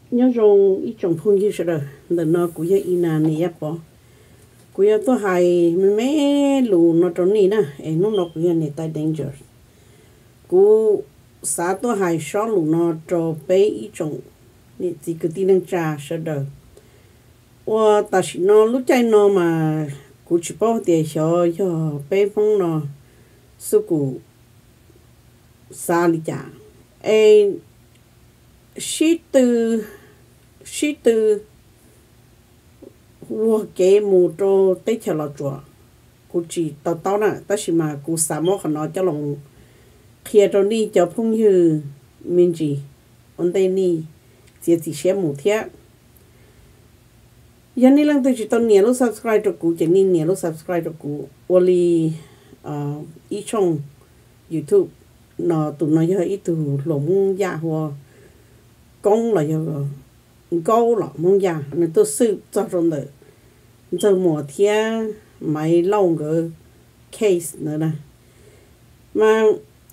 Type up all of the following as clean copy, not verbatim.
nhớ rong ít trong phong như rồi đợt nó cũng như ina này bỏ cũng như tôi hay mấy lù nó trong này nè em nó cũng như này tại danger cũng xã tôi hay số lù nó cho bé ít trong này chỉ cứ tin năng trả sẽ được và ta chỉ nó lúc chạy nó mà cũng chỉ bảo tiền cho bé phong nó số cụ xa đi trả em sĩ từ wo cái mù trâu tết chờ là chùa cô chỉ tao nè ta chỉ mà cô xả mỏ nó cho lòng kia cho đi cho phong như mình chỉ on đây đi chỉ xem một thế giờ này lần tôi chỉ tao nhớ lúc subscribe cho cô chỉ nên nhớ lúc subscribe cho cô oli ý trong YouTube nó tụi nó giờ ít từ lồng da hoa công là giờ câu là mong già nên tôi sư cho trong đời giờ mùa thiên mấy lâu cái case nữa nè mà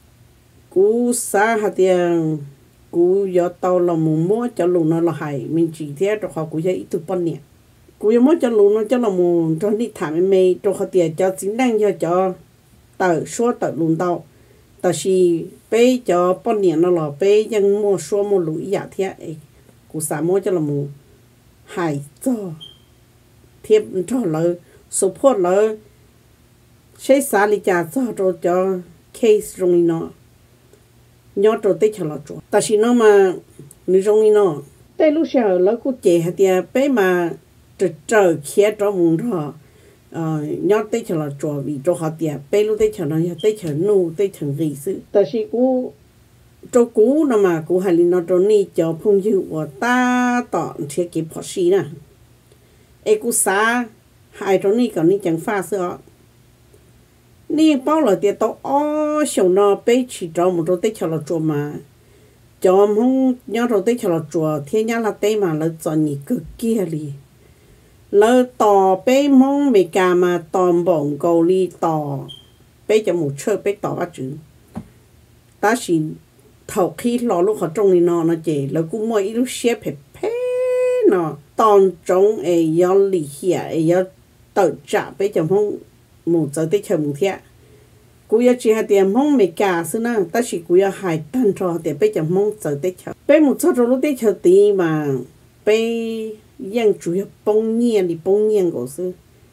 cú xa hạt tiền cú giờ tàu là mùng mua cho lùn nó là hay mình chỉ thế cho họ cú giờ ít từ bao nhiêu cú giờ mua cho lùn nó cho là mùng cho đi thảm mày cho họ tiền cho chính năng cho tờ số tờ lùn tàu tờ si bé cho bao nhiêu nó là bé nhưng mua số mua lùi giả thế cú xã mua cho là mù hại cho thiệp cho lỡ support lỡ xây xã lý trả cho case trong nó nhớ cho tết cho là cho ta chỉ nó mà nữ trong nó tết lúc sau lỡ cú chế hạt tiền bé mà trở kia cho mùng đó nhớ tết cho là cho vì cho hạt tiền bé lúc tết cho nó tết cho nu tết cho gì sự ta chỉ cú cho cú nó mà cú hay nó cho ni cho phong dư của ta tọn thiết kế phật sĩ nè ai cú xa hai cho ni còn ni chẳng pha sữa ni bao là tiền tao ó xong nó bé chỉ cho một đôi tết cho là chùa mà cho không nhớ đôi tết cho là chùa thiên nhá là tết mà là cho nhị cực kia đi lỡ tò bé mong mày cả mà tòm bổng cầu đi tò bé cho một chơi bé tò bắt chữ ta chỉ thầu khi lò lúc họ trong nó chỉ là cũng mỗi lúc xếp phê nó toàn trong ấy do lý hiệp ấy do tự trả bây giờ không một giờ tới chờ một thế cú giờ chỉ hai tiền không mấy cả xưa nè ta chỉ cú giờ hai tan cho tiền bây giờ không giờ tới chờ bây một giờ rồi lúc tới chờ tí mà bây yang chủ yếu bông nhiên của xưa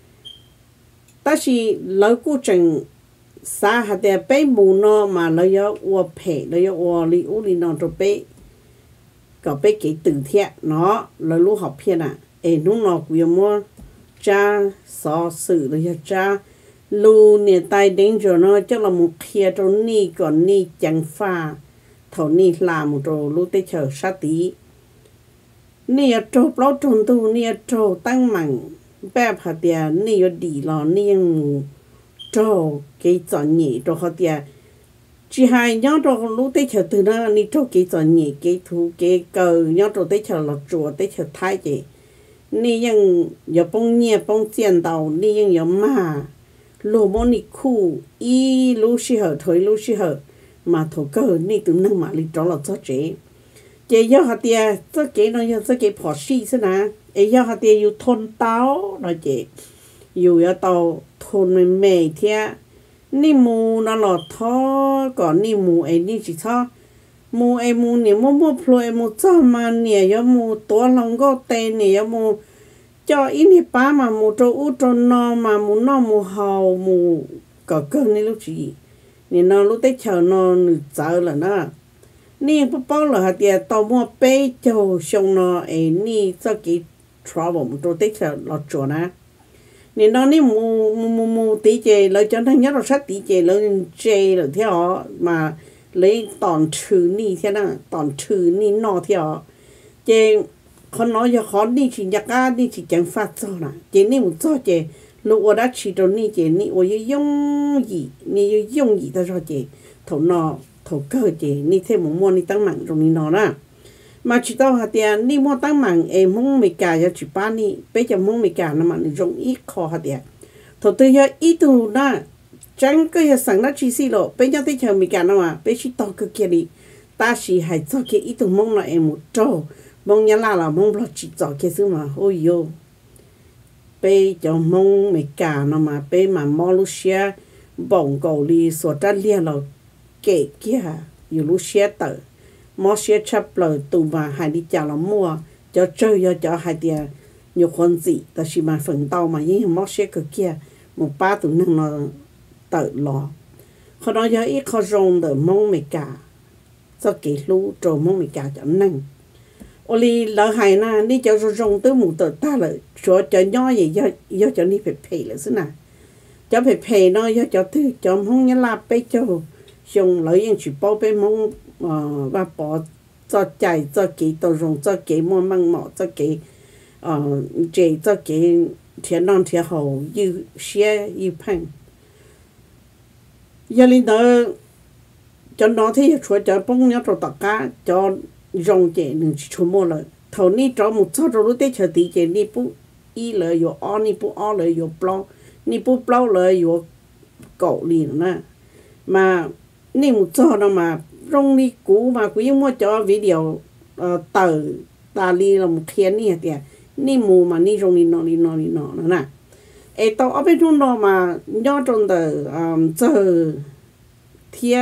ta chỉ lấy cú chừng xa hạt tiền bé mù nó mà nó có ua phê nó có ua li u li nó cho bé có bé cái từ thiệt nó là lúc học phiền à lúc nó cũng mua cha so sự rồi cha lu nè tai đến rồi nó chắc là một kia cho ni còn ni chẳng pha thầu ni làm một rồi lúc tới chờ sát tí ni ở chỗ bao tròn tu ni ở chỗ tăng mạnh bé hạt tiền ni ở đi lo ni cho cái chọn nhị cho họ tiền chỉ hai nhớ cho lúc tết chờ từ đó ni cho cái chọn nhị cái thu cái cờ nhớ cho tết chờ là chùa tết chờ thái gì niยัง有帮捏帮见到你ยัง有嘛罗莫你哭一路适合推路适合mà thổ cơ ni từ năng mà đi đó là cho chế do họ tiền cho cái nó cho cái phò xí thế nào ấy do họ tiền yêu thôn táo nói chế yêu ở tàu thôn mẹ thế ni mù nó lọt thó còn ni mù ấy ni chỉ thó mù ấy mù nè mù phơi mù cho mà nè yo mù to lòng có tên nè yo mù cho ít ni ba mà mù cho u cho nó mà mù nó mù hào mù có cơ ni lúc gì nè nó lúc tết chờ nó nửa giờ là nó ni bao là hạt tiền tàu mua bé cho xong nó ấy ni cho cái trouble cho tết chờ lọt chỗ nè nên nó ní mù tí chè lấy cho nó nhớ rồi sát tí chè lấy chè rồi theo mà lấy toàn trừ ni thế nào toàn trừ ni nọ theo chè con nói cho khó đi chỉ nhắc á đi chỉ chẳng phát cho nè chè ni một cho chè lúc ở đó chỉ cho ni chè ni ở dùng gì ta cho chè thầu nọ thầu cơ chè ni thêm một mua ni tăng mạnh rồi ni nọ nè mà chỉ tao hạt tiền ni mua tăng mạnh em không mấy cả cho chỉ ba ni bây giờ không mấy cả nó mà dùng ít kho hạt tiền thầu tư giờ ít tu na chẳng có giờ sáng nó chỉ xí lộ bây giờ tới chờ mấy cả nó mà bây chỉ tao cứ kia đi ta chỉ hay cho cái ít tu mong là em một trâu mong nhá là mong lo chỉ cho cái thứ mà ôi yo bây cho mong mấy cả nó mà bây mà Malaysia bỏng cầu đi số tra liên là kể kiaอยู่lúc xe tờ mò xe chấp lời tụ mà hai đi chào là mua cho chơi cho hai tiền nhiều con gì ta chỉ mà phần tàu mà những mò xe cực kia một ba tụ năng nó tự lo họ nói cho ít họ rong được mong mấy cả cho kỹ lú rồi mong mấy cả cho năng oli lỡ hai na đi cho rong tới một tờ ta lại cho nhỏ gì do cho đi phải là thế nào cho phải nó do cho thứ cho không nhớ là bây cho dùng lợi dụng chỉ bao bên mong và bỏ cho chạy cho kỹ tàu rong cho kỹ mua măng mỏ cho kỹ chỉ cho kỹ thiệt non thiệt hậu như xe như phanh giờ linh đó cho nó thì cho bông nhớ rồi tất cả cho rong chế đừng chỉ mua lại thầu ní cho một số rồi tết chờ tí chế ní bút y lời yo o ní bút o lời yo plau ní bút plau lời yo cậu liền nè mà ní một số đó mà rong ní cũ mà quý mua cho video tờ ta đi là một thiên ní thì ní mù mà ní rong ní nọ nè ấy tao ở bên trong đó mà nhớ trong tờ chờ thia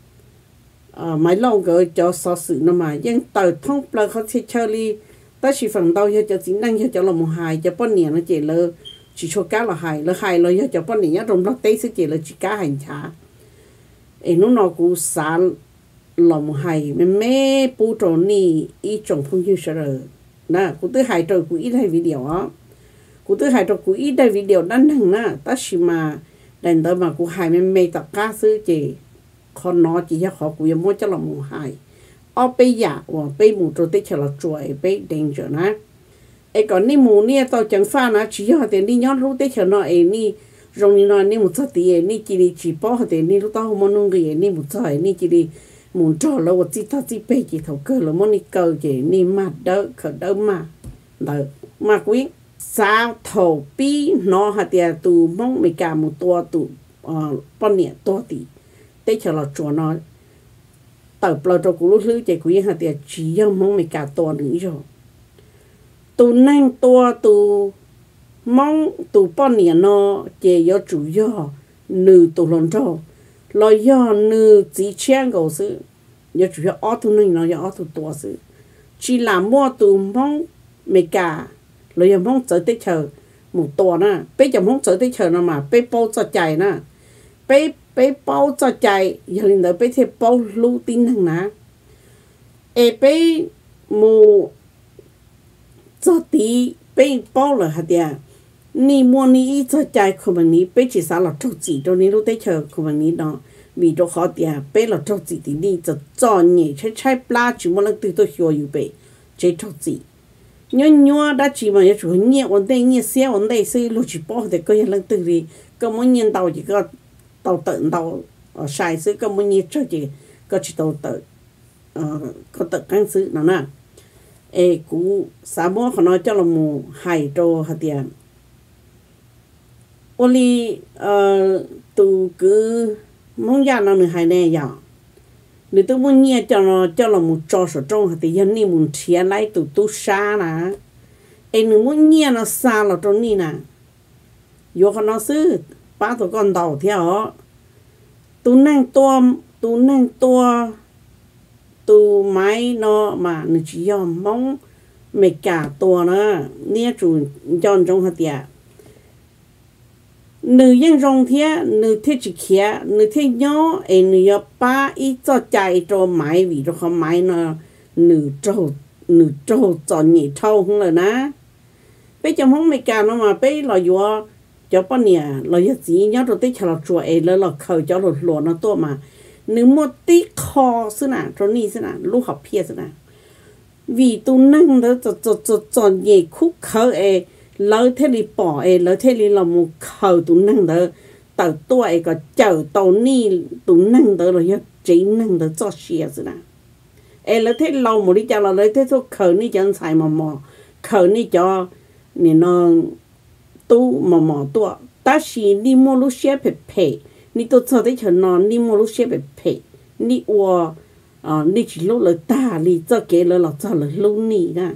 mấy lâu rồi cho so sự nó mà nhưng tờ thông làเขาsẽ chơi đi ta chỉ phần đầu cho chính năng cho là một hài cho bọn niệm nó chỉ là chỉ cho cá là hài là cho bọn niệm trong đó tây sẽ chỉ là chỉ cá hành chả ấy nó cũng sáng là một hài mẹ bố trò ni ý trồng phong như sợ rồi nè cũng tới hài trò cũng ít hay video á cũng tới hài trò cũng ít hay video đăng thằng nè ta chỉ mà đền đó mà cũng hài mẹ tất cả sự chỉ con nó chỉ cho họ cũng mua cho là một hài ở bây giờ và bây mù trôi tới chờ là chuối bây danger nè ấy còn ní mù ní tao chẳng pha nó chỉ cho tiền đi nhón lúc tới chờ nó ấy ní rong ní nó ní một số tiền ní chỉ bỏ tiền ní lúc tao không muốn người ní một số ní chỉ đi muốn cho là một chỉ tao chỉ bây chỉ thầu cơ là muốn ní cơ chỉ ní mà đỡ khởi đỡ mà quý sao thầu pi nó hạt tiền tụ mong mấy cả một tua tụ bao nhiêu tua tỷ tết chờ là chuột nó tập là cho cụ lúc lưới chạy quý hạt tiền chỉ trong mong mấy cả tua nữa rồi tụ năng tua tụ mong tụ bao nhiêu nó chỉ do chủ do nữ tụ lần cho lo do nữ chỉ chen cầu sự do chủ do ở tụ năng nó do ở tụ tua sự chỉ làm mua tụ mong mấy cả rồi giờ mong tới tết chờ một tua nè bây giờ mong tới tết chờ nó mà bây bao cho chạy nè bây bao cho chạy giờ lên đó bây thì bao lưu tin thằng ná bây mù cho tí bây bao là hạt địa ni mua ni cho chạy không bằng ni bây chỉ sao là trâu chỉ cho ni lúc tết chờ không bằng ni đó vì đó khó địa bây là trâu chỉ thì ni cho nhỉ chạy pla chỉ một lần từ tôi hiểuอยู่bây chạy trâu chỉ nhớ đã chỉ mà chủ nhẹ ổn định nhẹ xe ổn định xây lúc chỉ bỏ thì coi lần từ vì có muốn nhìn tàu chỉ có tàu tận tàu sai sự có muốn nhìn cho chỉ có chỉ tàu tận có tận căn sự nào nè cú xã bố họ nói cho là mù hải trâu hạt tiền oli từ cứ mong gia nó người hải này giờ nếu tôi muốn nghe cho là một trò sở trong thì dân ni muốn chia lại từ tu xa nè nếu muốn nghe nó xa là trong ni nè vô họ nói sư ba tụi con đầu theo tu năng to tu máy nó mà nó chỉ do mong mấy cả to nữa nia chủ chọn trong hạt tiền nữ dân rong thế nữ thế chỉ kia nữ thế nhỏ nữ yo ba ít cho chạy cho máy vì cho không máy nó nữ trâu chọn nhị trâu không rồi ná bây giờ không mấy cả nó mà bây là yo cho bao nhiêu là gì nhớ rồi tới chờ chùa là khởi cho rồi lúa nó to mà nếu một tí kho xí nào cho ni xí nào lúc học phe xí nào vì tu năng đó cho nhẹ khúc khởi lỡ thế đi bỏ lỡ thế đi làm một khởi tu năng đó tàu tuổi có chờ tàu ni tu năng đó rồi chỉ năng đó cho xia xí nào lỡ thế lâu một đi cho là lỡ thế số khởi ni cho xài mà khởi ni cho nên nó tu mà tua ta chỉ đi mua lúc xe phải ni tôi cho thấy chờ nó ni mua lúc xe phải ni đi chỉ lúc là ta đi cho kế là cho là lúc nỉ nè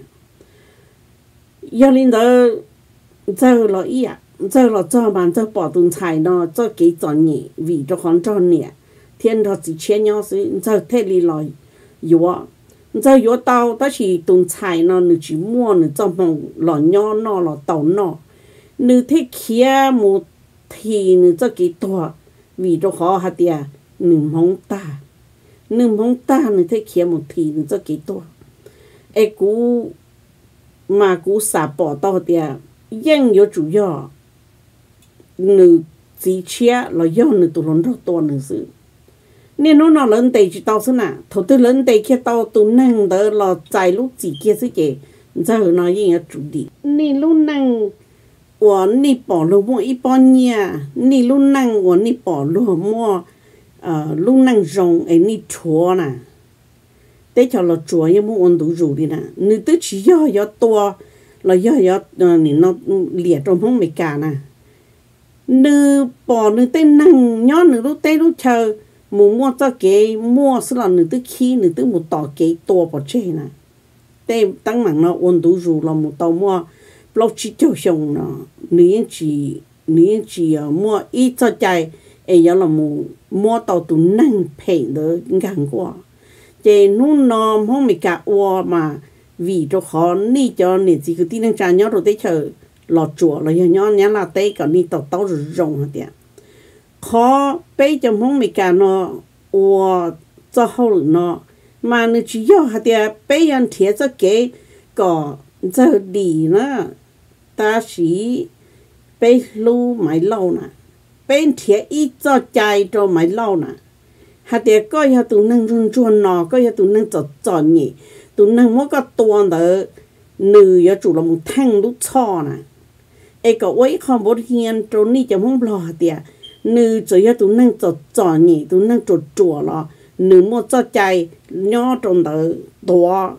giờ lên đó giờ là ý à giờ là cho bạn cho bỏ tuần xài nó cho kế cho nhỉ vì cho con cho nhỉ thiên đó chỉ chia nhau sự giờ thế đi lại yếu giờ yếu tao ta chỉ tuần xài nó nữ chỉ mua nữ cho mong là nhau nó là tàu nó nữ thế kia một thì nữ cho kế to vì cho họ hạt địa nữ mong ta nữ thế kia một thì nữ cho kế to ai cú mà cú xả bỏ tao địaยัง有主要nữ chỉ chia là do nữ tụ lớn rất to nữ sự nên nó lớn đầy chỉ tao xí nè thầu tư lớn đầy kia tao tụ năng đó là chạy lúc chỉ kia xí kì giờ nó yên chủ đi nên lúc năng 我你保罗莫一般呀，你路能我你保罗莫路能用哎你错呐，แต่cho là chúaยังmuốn ôn đủ rồi đi nè, nữ tử chỉ do to là do nó liệt trong không mấy cả nè, nữ bỏ nữ tên năng nhớ nữ lúc tên lúc chờ mua cho cái mua sẽ là nữ tử khi nữ tử một tỏ cái to bỏ chơi nè,แต่tăng mạng nó ôn đủ rồi là một tàu mua block chỉ cho xong nó nữ chỉ mua ít cho chạy ấy là mua tàu tụ năng pay được ngang qua chế nung nó không mấy cả qua mà vì cho khó ni cho nên chỉ cứ tin năng trả nhớ rồi tới chờ lọt chùa là nhớ nhớ là tới còn ni tàu rồng hả tiệt khó bây giờ không mấy cả nó qua cho hậu nó mà nó chỉ do hả tiệt bây giờ thiệt cho cái có giờ đi nữa ta chỉ bây lâu mấy lâu nè bên thiệt ít cho chạy cho mấy lâu nè hạt địa coi hạt tụi nâng run chuồn nọ coi hạt tụi nâng chọt nhỉ tụi nâng mỗi cái tuần đó nữ ya chủ là một thằng lúc cho nè ấy có ấy không bớt hiền cho ni chẳng không lo hạt địa nữ chỉ hạt tụi nâng chọt nhỉ tụi nâng chùa lo nữ mua cho chạy nhỏ trong đó đó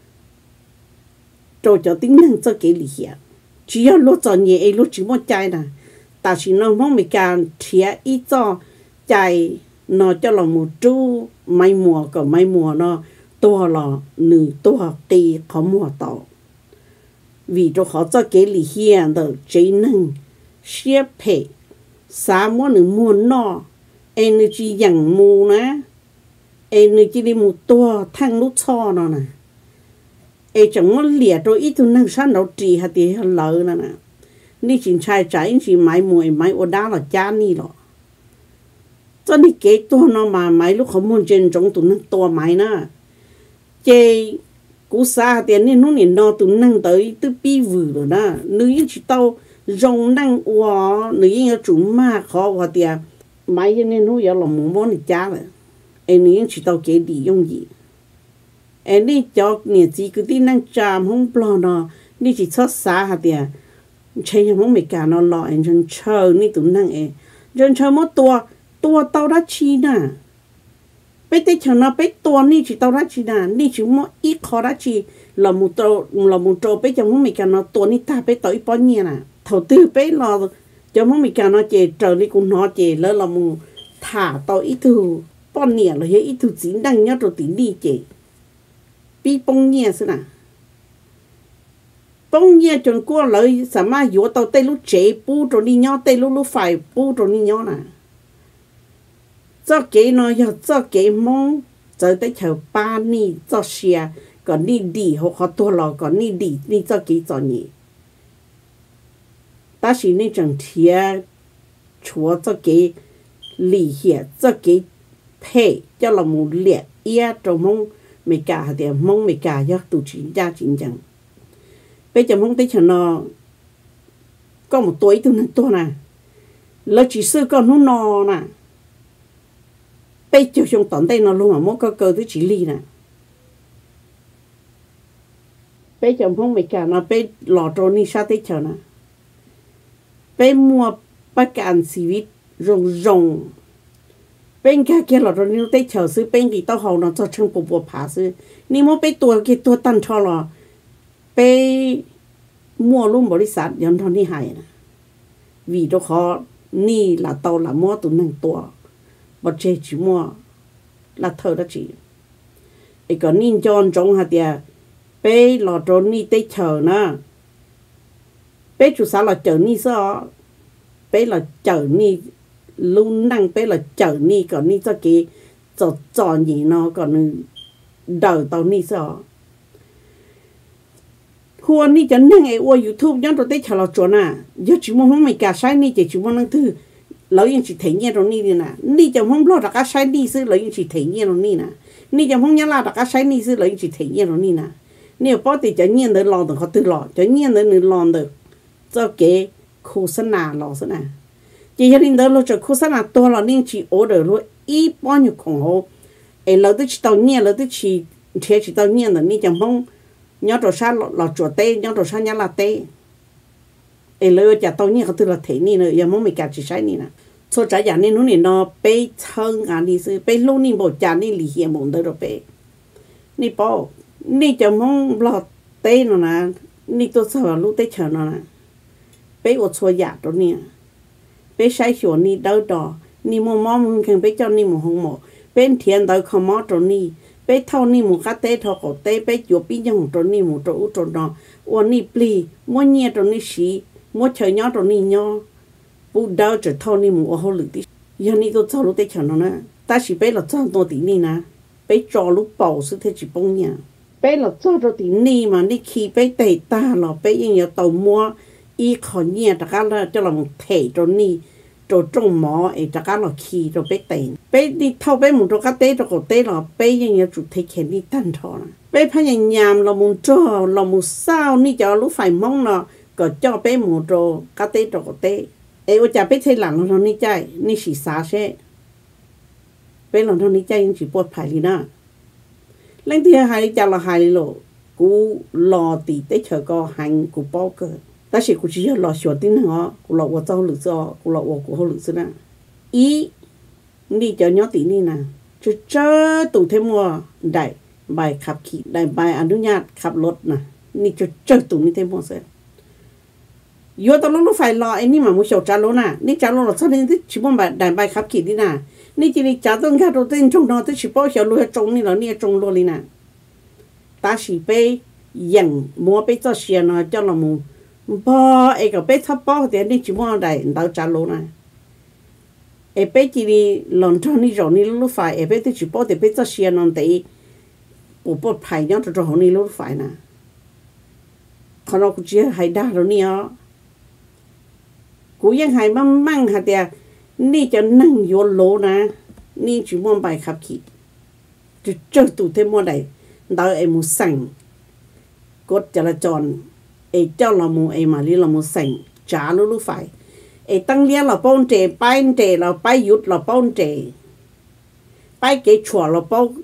cho tính năng cho cái lý hiệp chỉ có lúc chọn nhỉ ấy lúc chỉ mua chạy nè ta chỉ nó không mấy cái thiệt ít cho chạy nó cho là một chú mấy mùa nó to là nữ to tì khó mua tàu vì cho họ cho cái lý hiền được chế năng xếp hệ xã mua nữ mua nó em nữ chỉ dặn mua nè em nữ chỉ đi mua to thằng lúc cho nó nè em chẳng có liệt rồi ít thôi năng sáng đầu trì hạt thì lỡ nè nè ni chỉ trai trái chỉ máy mùi máy ô đá là cha ni rồi cho nên cái to nó mà máy lúc không muốn trên trong tụi nó to máy nè chê cú xa tiền nên nó nhìn nó tụi năng tới từ pi vừa rồi nè nữ chỉ tao rong năng quá nữ như chủ ma khó quá tiền máy nên nó giờ là muốn món thì cha rồi em nữ chỉ tao cái đi用gì em đi cho người chỉ cứ tin năng chạm không lo nó đi chỉ xót xa hả tiền chơi không mấy cả nó lọ em chân chờ ni tụi năng em chân chờ một tua tao đã chi nè bây giờ chờ nó bây tua ni chỉ tao đã chi nè ni chỉ một ít khó đã chi là một trâu bây giờ không mấy cả nó tua ni ta bây tao ít bao nhiêu nè thầu tư bây là cho không mấy cả nó chơi chờ ni cũng nó chơi lỡ là một thả tao ít thứ bao nhiêu là ít thứ chính đang nhớ rồi tính đi chơi bị bông nhẹ xí nè bông nhẹ chọn qua lời sao mà yếu tao tay lúc chế bu rồi đi nhau tay lúc phải bu rồi đi nhau nè cho cái nó giờ cho cái mong giờ tới chờ ba ni cho xe còn đi đi họ tua lò còn đi đi đi cho cái cho nhỉ ta chỉ nên chẳng thiệt chúa cho cái lý hiệp cho cái thể cho là một liệt ia trong mong mấy cả thì mong mấy cả do tụ chính gia chính chẳng bây giờ mong tới cho nó có một tuổi từ nó to nè là chỉ sư con nó nè bây giờ trong tận đây nó luôn mà mỗi cơ thứ chỉ ly nè bây giờ mong mấy cả nó bây lò trâu ni sát tới chờ nè bây mua bát cạn xì vít rồng bên kia là rồi nếu tới chờ sư bên thì tao hầu nó cho chân bộ phá sư nếu mà bên tua tan cho là bên mua luôn bồi sản dân thôn đi hại nè vì đó khó ni là tao là mua tụi năng tua bật chơi chỉ mua là thơ đó chỉ ấy còn nín chọn trong hạt địa bé lò trốn ní tết chờ nè bé chủ sao là chờ ní sao bé là chờ ní luôn năng bé là chờ ní còn ní cho cái cho gì nó còn đời tao ní sao huân ní cho năng ấy qua YouTube nhá rồi tết chờ là chuẩn à giờ chỉ muốn không mày cả sai ní chỉ muốn năng thứ lão yên chỉ thấy nhẹ rồi ní nè ní cho không lo cả sai ní sư lão yên chỉ thấy nhẹ rồi ní nè ní cho không nhớ là cả sai ní sư lão yên chỉ thấy nhẹ rồi ní nè nếu bỏ thì cho nhiên được lo được họ tự lo cho nhiên được người lo được cho cái khu sinh nào lo sinh nào chỉ gia đình đó lo cho khu sinh nào to là nên chỉ ở được rồi ít bao nhiêu khổng hồ ấy lo tới chỉ tao nhiên lo tới chỉ thế chỉ tao nhiên là nên chẳng không nhớ rồi sao lo chuột tê nhớ rồi sao nhớ là tê ấy lo cho tao nhiên họ tự là thế này nữa giờ mong mình cả chỉ sai này nè cho trái nhà nên nó này nó bé thân à đi sư bé luôn nên bộ cha nên lì hiểm bổn tới rồi bé nên bỏ ni chồng mong lọt tê nó nè ni tôi sợ lúc tê chờ nó nè bé ở xua giả đó nè bé sai sửa ni đau đỏ ni mua món không bé cho ni mua không mua bé thiền đau không mót rồi ni bé thâu ni mua cá tê thâu cổ tê bé chuột bí nhung rồi ni mua rồi rồi nó uốn ni pli mua nhẹ rồi ni xí mua chơi nhót rồi ni nhó bu đau rồi thâu ni mua hậu lử tí giờ ni tôi sợ lúc tê chờ nó nè ta chỉ bé là cho tôi tí ni nè bé cho lúc bầu sự thế chỉ bông nhá bé là cho rồi thì ni mà ni khi bé tẩy ta là bé yên nhiều tàu mua y khó nhẹ tất cả là cho là một thể rồi ni rồi trong mỏ ấy tất cả là khi rồi bé tẩy bé đi thâu bé một rồi cái tê rồi cổ tê là bé yên nhiều chủ thể khen đi tan thọ bé phải nhàng nhàng là một trò là một sao ni cho lúc phải mong là có cho bé một rồi cái tê rồi cổ tê ấy ở nhà bé thấy lặng rồi ni chạy ni xì xả xe bé làm thôi ni chạy chỉ bớt phải đi na lên thì hai cha là hai lỗ cú lò tì tới chờ co hành cú bao cơ ta chỉ cú chỉ lò sửa tin họ cú lò qua châu lử cho cú lò qua cú hậu lử xưa ý đi cho nhớ tí ni nè chứ chớ tụ thêm mua đại bàiขับขี่đại bàiอนุญาตขับรถnèนี่chớ tụ ni thêm mua xem yo tao lúc phải lo anh ni mà mua sầu trà lô nè ni trà lô là sao nên chỉ muốn đại bàiขับขี่đi nèนี่จีนี่จ่าต้องแค่ตัวเต้นจงนอนตัวชิบะเสียรู้ให้จงนี่เหรอเนี่ยจงรู้เลยนะตาสีไปยังมัวไปเจ้าเสียนะเจ้าละมูบ่ไอ้ก็ไปทับบ่เดี๋ยวนี่ชิบะได้ดาวจ่ารู้นะไอ้ไปจีนี่หล่อนท่อนี่จงนี่รู้ฝ่ายไอ้ไปตัวชิบะเดี๋ยวไปเจ้าเสียนอนแต่ปุ๊บปุ๊บไผ่ยังตัวจงนี่รู้ฝ่ายนะขณะกูเชื่อให้ได้แล้วเนี่ยกูยังให้มั่งฮะเดียนี่จะนั่งโยนโลนะนี่chỉ muốn bàiขับขี่จะเจอตัวเทมว่าใดดาวไอ้มูสั่งกฎจราจรไอ้เจ้าเรามูไอ้มาลีเรามูสั่งจ้ารู้ฝ่ายไอ้ตั้งเลี้ยเราป้อนเจไปเจเราไปหยุดเราป้อนเจไปเกชัวเราป้อน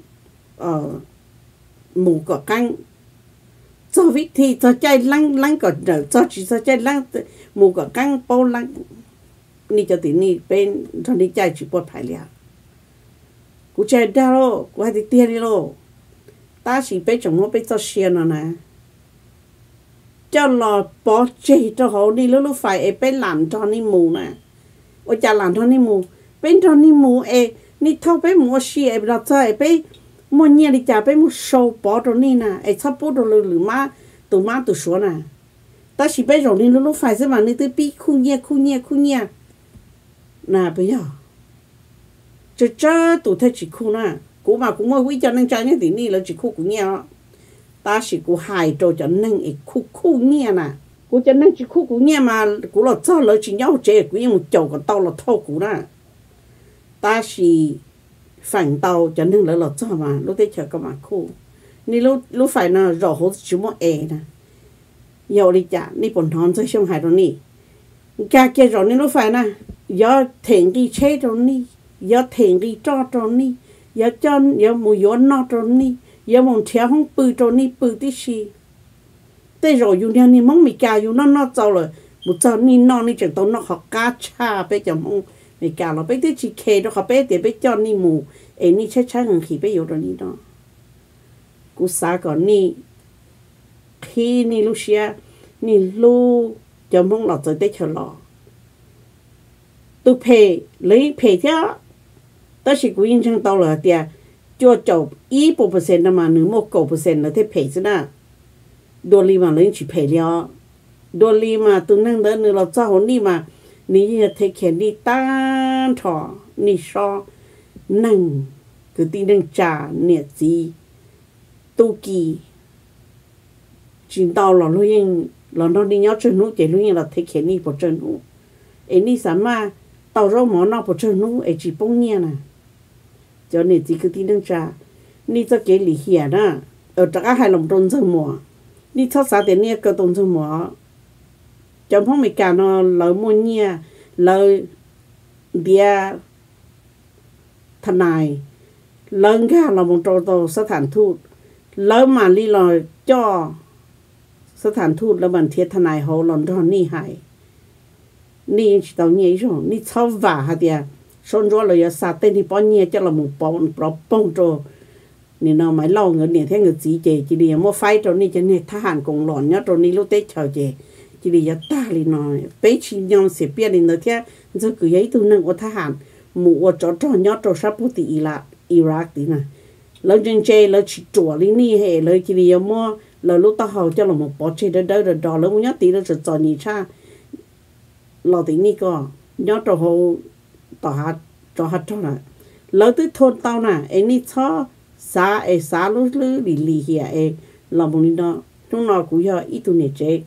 หมูกับกังchoวิธีchoใจลังก่อนเดี๋ยวcho chỉ choใจลังหมูกับกังป้อนลังนี่จะตีนี่เป็นตอนนี้ใจจีปวดภายเลยกูใจได้โลกูให้ตีเตี้ยนี่โลตาสีไปจมูกไปเจ้าเชียนนะเจ้าหล่อปอเจเจ้าเขานี่แล้วลูกฝ่ายเป็นหลานตอนนี้มูนะโอ้จ่าหลานตอนนี้มูเป็นตอนนี้มูนี่เท่าไปมัวเชียเราใจไปมัวเนี่ยดิจ่าไปมัวโชว์ปอตรงนี้นะชอบพูดตรงหรือมาตัวชัวนะตาสีไปตรงนี้แล้วลูกฝ่ายสมัยนี้ตัวปีคู่เนี่ยnè bây giờ chớ tụi thế chỉ khu nè cú mà cũng mới quý cho nên trái này thì ni là chỉ khu cũng nghe ta chỉ cú hài rồi cho nên khu nghe nè cú cho nên chỉ khu cũng nghe mà cú là cho là chỉ nhau chơi cú một chầu còn tao là thâu cú nè ta chỉ phản tao cho nên là cho mà lúc thế chờ các bạn khu ni lúc phải là rõ hốt chỉ một nè giờ đi chả ni bổn thon chơi xong hài rồi ni cả kia rồi ni lúc phải nè giờ thiện đi chế rồi ni giờ thiện đi cho rồi ni giờ chân giờ mùi gió nọ rồi ni giờ mùi theo không bự rồi ni bự tí xì thế rồi dùng nhà ni mong mì cà dùng nó giàu rồi một giờ ni nó ni chẳng tao nó học cá cha bây giờ mong mì cà nó bây giờ chỉ kề đó học bây giờ bây giờ ni mù ni chết hơn khi bây giờ rồi ni đó cú sa còn ni khi ni lúc xưa ni lu giờ mong lọt rồi tới chờ lọ tôi phê lấy phê theo ta chỉ có yên trong tàu là tiệt cho chậu ít bộ percent mà nửa một cổ percent là thế phải chứ na đôi li mà lấy chỉ phải了đôi li mà tụi năng đó nửa là cho hồn đi mà ní như thế khen đi tan thọ ní so năng cứ tin năng trả nhiệt gì tu kỳ chỉ tao là lúc yên là nó đi nhớ chân nút chỉ lúc yên là thế khen đi bộ chân nút ấy ní sắm mà tao rau món nào bộ chân nút ấy chỉ bông nhẹ nè cho nên chỉ cứ tin năng trả ní cho cái lý hiển á ở trong hai lòng trôn chân mùa ní thắt sao để ní cơ trôn chân mùa trong phong mình cả nó lời môn nhẹ lời bia thân này lớn ra là một trò tổ sát thản thu lớn mà đi là cho sát thản thu là bản thiết thân này hồ lần đó ni hại ni chỉ tao nhớ rồi ni sau vả hả tiệt son rồi là sát tên thì bao nhiêu cho là một bông trò ni nó máy lau người này theo người chỉ đi mua phai trò ni cho nên thà hàn cùng lòn nhá trò ni lúc tết chờ chè chỉ đi ya ta li nói bé chỉ nhau sẽ biết đi nữa thế giờ cứ ấy tu năng của thà hàn mù cho nhớ cho sắp bút tỷ là Iraq tí nè lỡ trên chơi lỡ chỉ chùa đi ni hệ lỡ chỉ đi mua lỡ lúc tao học cho là một bó chơi đó đó lỡ muốn nhớ tí lỡ sẽ cho nhị cha lỡ tí ni co nhớ cho hồ tao hát cho này lỡ tới thôn tao nè ấy ni cho xa lúc lì hè là một đi đó chúng nó cũng do ít tu nè chơi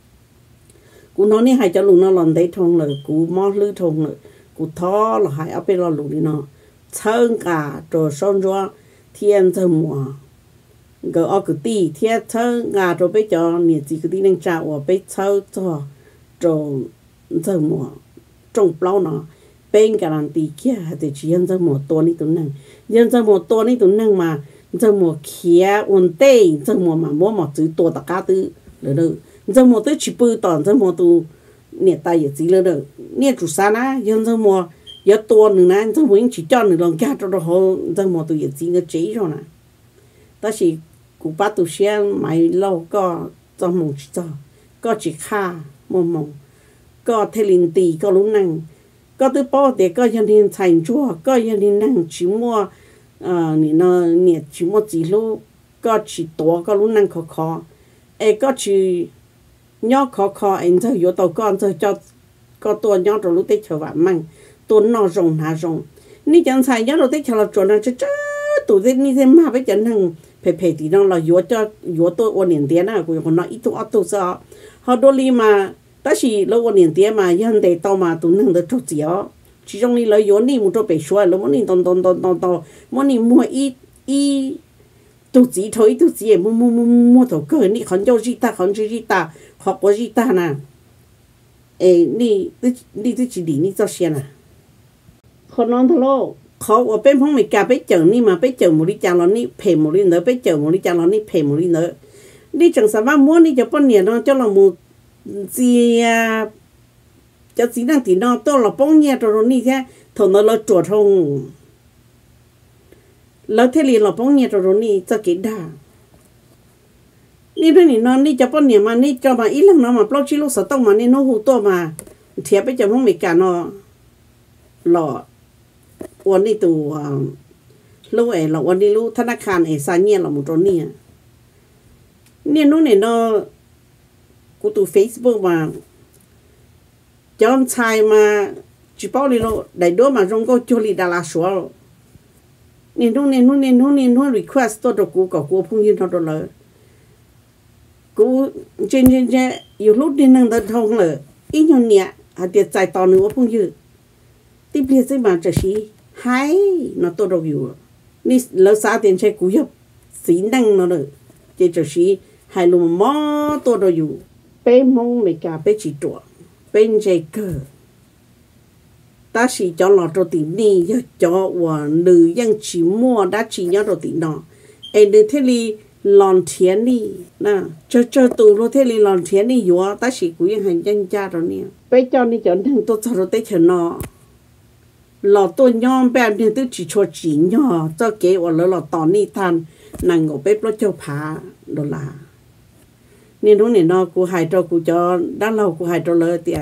cũng nói ni hay cho luôn nó làm đấy thong là cũng mót lư thong là cũng thó là hay ở bên lo luôn đi nó chân cả rồi xong rồi thiên giờ mùa cái ở cái tí thiên chân cả rồi bây giờ nhiệt gì cái tí nên trả ở bây giờ cho rồi giờ mùa trồng bao nó bên cái làm tí kia thì chỉ nhân giờ mùa to ní tụi năng nhân giờ mùa to ní tụi năng mà giờ mùa kia ổn định giờ mùa mà mua chữ to tất cả thứ rồi giờ mùa tới chỉ bự toàn giờ mùa tu nhiệt tay gì rồi nhiệt chủ sa na nhân giờ mùa giờ to nữa nè, giờ muốn chỉ cho nữa lòng cá cho nó hồ, giờ mà tụi gì nó chế rồi nè, đó là cụ bắt tụi xe máy lâu có cho một chỉ có chỉ kha một có thể linh tì có lúc năng, có từ bao để có dân thiên thành chúa, có dân thiên năng chỉ mua nó nhiệt chỉ mua chỉ lúc có chỉ to có lúc năng khó, có chỉ nhỏ khó, anh giờ vô tàu con giờ cho có to nhỏ rồi lúc tết chờ vạn măng tuần nó rồng hà rồng ní chẳng sai nhớ rồi tết chờ là chuẩn là chứ tụi thế ní thế mà phải chẳng thằng phải thì nó là vô tôi ôn niệm tiền à của nó ít tôi sao họ đôi li mà ta chỉ lâu ôn niệm tiền mà dân để tao mà tụi thằng được chút gì á chỉ trong ní lấy vô ní một chỗ bị xoay lúc muốn ní tòn muốn ní mua ít tụi gì thôi tụi gì mua thầu cơ ní khẩn cho gì ta học có gì ta nè ní chỉ đi ní cho xe nèคนนอนทะโลเขาว่าเป็นพงไม่กล้าไปเจอนี่มาไปเจอหมูริจางเรานี่เพหมูริเนอไปเจอหมูริจางเรานี่เพหมูริเนอนี่จังสามารถม้วนนี่จะป้อนเนี่ยเนาะเจ้าเราหมูเจียจะสีนั่งตีนอนตัวเราป้องเนี่ยตัวนี้แค่ถนนเราจวดทงแล้วเทลีเราป้องเนี่ยตัวนี้จะกินได้นี่ด้วยนี่นอนนี่จะป้อนเนี่ยมานี่จะมาอีหลังเนาะมาปลอกชิลูกสต้องมานี่โน้หูตัวมาเทียบไปจะพงไม่กล้าเนาะหล่อวันนี้ตัวลูกเราวันนี้ลูกธนาคารสายเนี่ยเราหมดตรงนี้เนี่ยนู้นเนี่ยเนาะกูตัว Facebook มาจอมชายมาจีบเอาเลยเราได้ด้วยมาจงก็จุลิดาราชัวเนี่ยนู้น request ตัวกูกับกูพุ่งยืนตัวเลยกูเจนอยู่รุ่นนี้นั่งเดินทางเลยอีหยเนี่ยอาเดียใจตอนนึงว่าพุ่งยืนที่เปลี่ยนใจมาจะชี้ให้nóตัวเราอยู่นี่เราสาเตียนใช้กูยับสีนั่งnóเลยจะชี้ให้ลงมอตัวเราอยู่เป็นมองไม่กล้าไปจีตัวเป็นใจเกิดta chỉ cho lọt rồi tí ni cho và nữ dân chỉ mua đã chỉ nhớ rồi tí nọ em được thế li lòn tiền đi nè cho tụ rồi thế li lòn tiền đi vô ta chỉ cũngยังhành dân cha rồi nè bây giờ ni chọn thằng tôi rồi tới chờ nọ lọt tôi nhom bèn thì tôi chỉ cho chỉ nhỏ cho kế và lọt tòn ni than nàng ngồi bếp lo cho phá đồ là nên lúc này nó cô hại cho cô cho đã lâu cô hại cho lỡ tiệt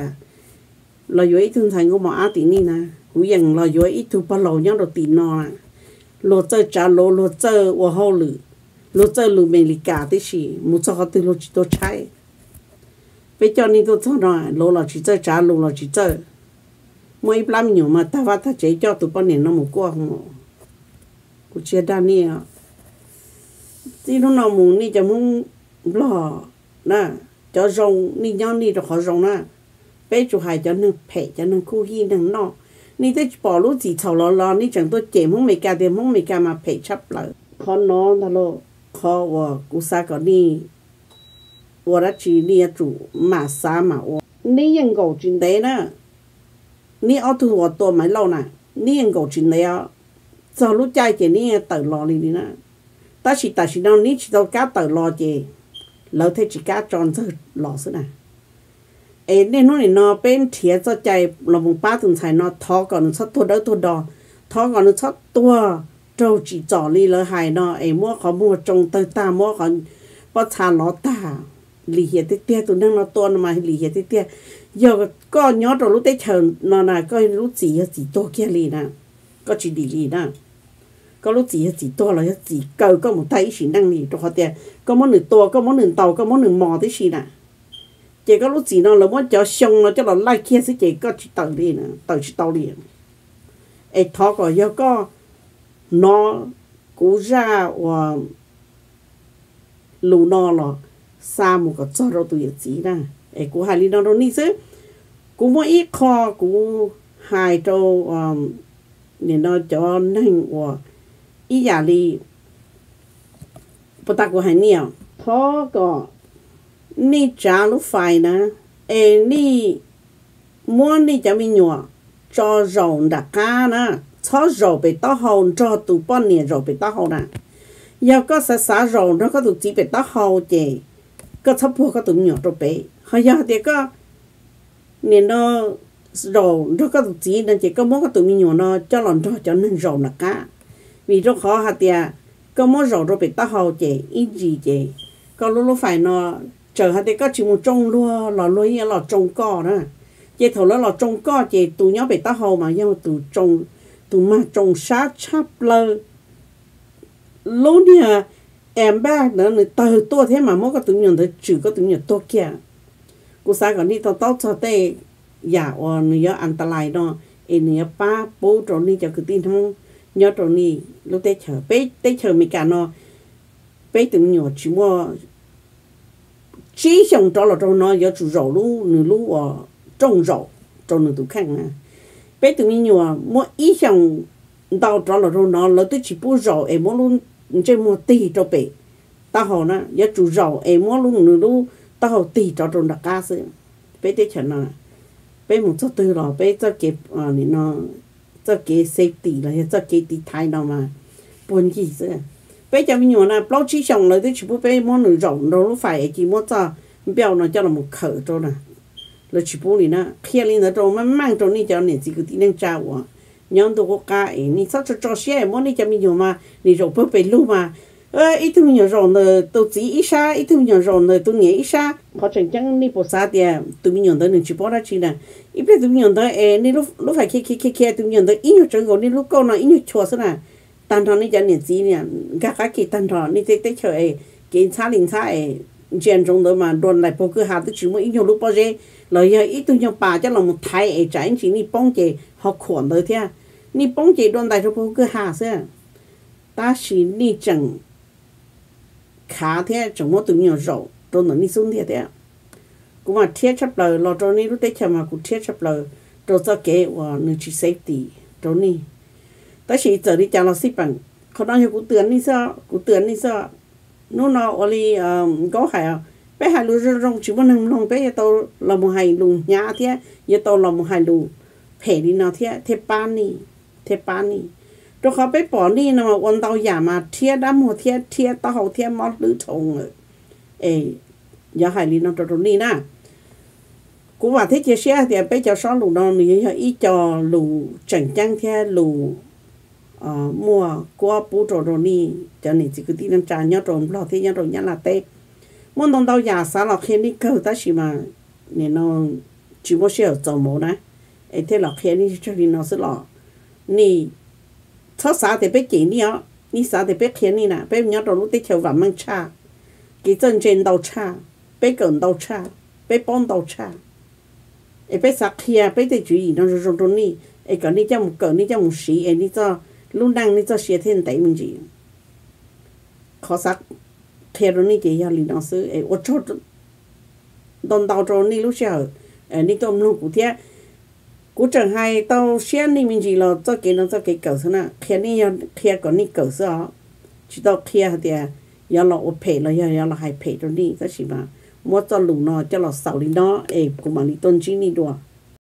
là dưới thường thành của mọi á tí ni nè cú dần là dưới ít thu bao lâu nhớ đầu tí nọ lô chơi trả lô chơi và hậu lô chơi lô mình lì cả thế gì một cho họ từ lô chỉ tôi trái bây giờ ni tôi thằng nào lô là chỉ chơi trả lô là chỉ chơi mỗi làm nhiều mà ta va ta chế cho tụi bọn này nó một qua không cũng chia đa ni à thì nó nào muốn ni cho muốn lo nè cho rong ni nhau ni được họ rong nè bây giờ hai cho nên phải cho nên khu hi nên nó ni tới bỏ lúa gì thầu lo ni chẳng tôi chém không mấy cả tiền không mấy cả mà phải chấp lại khó nó đó lo khó và cú sa có ni và đã chỉ ni chủ mà sa mà niยังcầu chuyện đấy nè ni ở thu ởตัวmấy lâu nè niยังcầu chuyện đấy à sau lúc chạy chỉ ni tự lo đi nè ta chỉ đâu ni chỉ đâu cá tự lo chỉ lỡ thế chỉ cá tròn thôi lo xí nè nên nó bên thiệt cho chạy là một ba tuần才nó thọ còn nó sắp thua đỏ thọ còn nó sắp tua trâu chỉ trỏ đi lỡ hài nó mua khó mua trồng tới ta mua còn bắt thà nó ta lì hiện tiết tụi nó to mà lì hiện tiết giờ có nhớ rồi lúc tết chờ nó là coi lúc gì to kia lì nè có chỉ đi lì nè có lúc gì to là gì cầu có một tay chỉ năng lì cho họ tiền có món nửa to có món nửa tàu có món nửa mò thế gì nè chỉ có lúc gì nó là muốn cho xong nó cho nó lại kia sẽ chỉ có chỉ tàu đi nè tàu chỉ tàu liền thọ còn giờ có nó cú ra và lù nó là xa một cái cho đâu tụi gì nè cú hai lý nó đâu ní chứ cú mỗi ít kho cú hai trâu nên nó cho nên và ít giả đi bắt ta của hai nhiều thọ có ni trả lúc phải nè ni muốn ni cho mình nhỏ cho rồng đặc cá nè cho rồng bị tao hồn cho tụi bọn này rồng bị tao hồn nè giờ có xã rồng nó có tụi chỉ bị tao hồn chị có thấp phố có tụi nhỏ rồi bé hồi giờ thì có nên nó rồng nó có tụi chỉ nên chỉ có muốn có tụi nhỏ nó cho lòng cho nên rồng đặc cá vì rất khó hạt thì có muốn rồng rồi bị tao hồn chị ít gì chị có lúc phải nó chờ hạt thì có chỉ một trông luôn là luôn như là trông co đó chị thầu nó là trông co chị tụi nhỏ bị tao hầu mà nhưng tụi trông tụi mà trông sát chắp lơ lúc này em bé nữa người từ to thế mà mỗi cái tụi nhỏ tới trừ có tụi nhỏ to kia cô sai còn đi tao tao cho tê giả ở người ăn ta lại đó người ba bố rồi đi cho cái tin không nhớ rồi đi lúc tết chờ bé tết chờ mình cả nó bé tụi nhỏ chỉ mua chỉ xong đó là trong nó giờ chủ rau lu nửa lu trồng rau trong nửa tủ khang nè bé tụi mình nhiều mỗi ít xong đào đó là trong nó là tôi chỉ bù rau em mỗi luôn trên mua tì cho bé tao hỏi nè giờ chủ rau em mỗi luôn nửa lu tao hỏi tì cho trong đặc cá xí bé tới chợ nè bé một số từ rồi bé cho kịp nó cho kịp safety là cho kịp tí thái nào mà buồn gì xí bây giờ mình nói là bao chỉ xong rồi thì chỉ bố bé món nửa rộng đâu phải chỉ muốn cho béo nó cho là một khẩu cho nè rồi chỉ bố đi nè khi lên đó cho mà mang cho đi cho nên chỉ cái tí năng trao à nhóm tôi có cái này sao cho xe món đi cho mình nhiều mà đi rồi bố bé luôn mà ít thứ nhiều rồi nữa tôi chỉ ít xa ít thứ nhiều rồi nữa tôi nghĩ ít xa họ chẳng chẳng đi bộ xa thì tôi mình nhiều tới nên chỉ bố ra chỉ là ít bé tôi nhiều tới nên lúc phải kia tôi nhiều tới ít nhiều chuyện rồi nên lúc câu nào ít nhiều chua thế nào tan thọ ní cho nên gì nè các cái tan thọ ní tới chơi cái xa linh xa chuyện trong đó mà đồn lại bao cứ hạt tôi chỉ muốn ít nhiều lúc bao giờ lời giờ ít tôi nhiều bà cho là một thái trái chỉ ní bông chị học khoản tới thế ní bông chị đồn lại cho bao cứ hạt thế ta chỉ ní chẳng khá thế chẳng muốn tụi nhiều rau đồn là ní xuống thế cũng mà thiết chấp lời lo cho ní lúc tới chơi mà cũng thiết chấp lời rồi cho kế và nữ chỉ safety rồi ní ta chỉ giờ đi chào nó xí bằngเขาđangอยู่กูเตือนนี่ซะนู้นเนาะอลีก็หายไปหาลูรองชิบนึงลงไปโตเราบ่ให้ลุงญาเที่ยโตเราบ่ให้ลุงเพดีเนาะเที่ยเทปานนี่ตัวเขาไปปอนี่นะมาวันเตาอย่ามาเที่ยดำหัวเที่ยตาเฮาเที่ยมอดหรือทงอย่าให้ลีเนาะตัวนี้นะกูว่าที่จะเสียแต่ไปเจ้าซ้อนลุงนอนนี่อีจอลุงจังจังเที่ยลุงmua qua bố trò đồ ni cho nên chỉ cứ tin anh trả nhớ rồi lo thế nhớ rồi nhớ là tê muốn đồng tàu giả xả lọc khi đi câu ta chỉ mà nên nó chỉ có xe ở mồ nè thế là khi đi cho đi nó sẽ lọ ni cho xã thì biết chỉ ni xã thì biết khiến ni nè biết nhớ đồ lúc tiếp theo vào mang cha cái chân trên đầu cha biết gần đầu cha biết bông đầu cha ấy biết xã kia biết để chú ý nó rồi rồi ni ấy cái ni cho một cái ni cho một xí ấy ni cho lúc đang ni cho xé thiên đại mình gì khó xã theo rồi ni chỉ là lý nó sư ấy ở chỗ đòn đầu rồi ni lúc sau ni cho lúc cụ thể cú chẳng hay tao xem ni mình chỉ là cho cái nó cho cái cầu thế nào khi ni khi có ni cầu sao chỉ tao khi thì giờ là ở phe là giờ là hai phe rồi ni đó chỉ mà mua cho lũ nó cho là sáu đi nó cũng mà ni tôn chỉ ni đùa